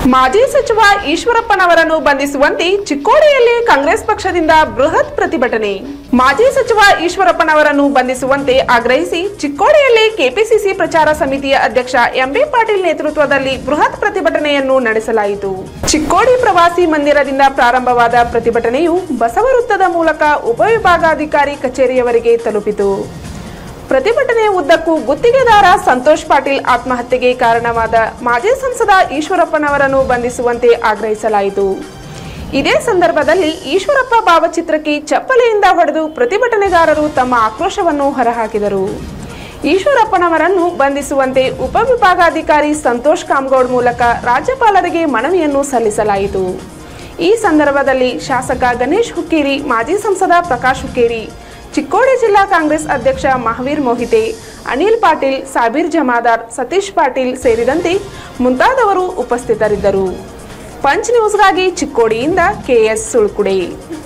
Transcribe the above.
ಮಾಜಿ ಸಚಿವ ಈಶ್ವರಪ್ಪನವರನ್ನು ಬಂಧಿಸುವಂತೆ ಚಿಕ್ಕೋಡಿಯಲ್ಲಿ ಕಾಂಗ್ರೆಸ್ ಪಕ್ಷದಿಂದ ಬೃಹತ್ ಪ್ರತಿಭಟನೆ. ಮಾಜಿ ಸಚಿವ ಈಶ್ವರಪ್ಪನವರನ್ನು ಬಂಧಿಸುವಂತೆ ಆಗ್ರಹಿಸಿ ಚಿಕ್ಕೋಡಿಯಲ್ಲಿ ಕೆಪಿಸಿಸಿ ಪ್ರಚಾರ ಸಮಿತಿಯ ಅಧ್ಯಕ್ಷ ಎಂಬಿ ಪಾಟೀಲ್ ನೇತೃತ್ವದಲ್ಲಿ ಬೃಹತ್ ಪ್ರತಿಭಟನೆಯನ್ನು ನಡೆಸಲಾಯಿತು. ಚಿಕ್ಕೋಡಿ ಪ್ರವಾಸಿ ಮಂದಿರದಿಂದ ಪ್ರಾರಂಭವಾದ ಪ್ರತಿಭಟನೆಯು ಬಸವವೃತ್ತದ ಮೂಲಕ ಉಪವಿಭಾಗಾಧಿಕಾರಿ ಕಚೇರಿಯವರೆಗೆ ತಲುಪಿತು. ಪ್ರತಿಭಟನೆಯ ಉದ್ದಕ್ಕೂ ಗುತ್ತಿಗೆದಾರ ಸಂತೋಷ್ ಪಾಟೀಲ್ ಆತ್ಮಹತ್ಯೆಗೆ ಕಾರಣವಾದ ಮಾಜಿ ಸಂಸದ ಈಶ್ವರಪ್ಪನವರನ್ನು ಬಂಧಿಸುವಂತೆ ಆಗ್ರಹಿಸಲಾಯಿತು. ಇದೇ ಸಂದರ್ಭದಲ್ಲಿ ಈಶ್ವರಪ್ಪ ಭಾವಚಿತ್ರಕ್ಕೆ ಚಪ್ಪಲಿಯಿಂದ ಹೊಡೆದು ಪ್ರತಿಭಟನೆಗಾರರು ತಮ್ಮ ಆಕ್ರೋಶವನ್ನು ಹೊರಹಾಕಿದರು. ಈಶ್ವರಪ್ಪನವರನ್ನು ಬಂಧಿಸುವಂತೆ ಉಪವಿಭಾಗಾಧಿಕಾರಿ ಸಂತೋಷ್ ಕಾಮಗೌಡ್ ಮೂಲಕ ರಾಜ್ಯಪಾಲರಿಗೆ ಮನವಿಯನ್ನು ಸಲ್ಲಿಸಲಾಯಿತು. ಈ ಸಂದರ್ಭದಲ್ಲಿ ಶಾಸಕ ಗಣೇಶ್ ಹುಕ್ಕೇರಿ, ಮಾಜಿ ಸಂಸದ ಪ್ರಕಾಶ್ ಹುಕ್ಕೇರಿ, ಚಿಕ್ಕೋಡಿ ಜಿಲ್ಲಾ ಕಾಂಗ್ರೆಸ್ ಅಧ್ಯಕ್ಷ ಮಹಾವೀರ್ ಮೋಹಿತೆ, ಅನಿಲ್ ಪಾಟೀಲ್, ಸಾಬೀರ್ ಜಮಾದಾರ್, ಸತೀಶ್ ಪಾಟೀಲ್ ಸೇರಿದಂತೆ ಮುಂತಾದವರು ಉಪಸ್ಥಿತರಿದ್ದರು. ಪಂಚ್ ನ್ಯೂಸ್ಗಾಗಿ ಚಿಕ್ಕೋಡಿಯಿಂದ ಕೆಎಸ್ ಸುಳ್ಕುಡೆ.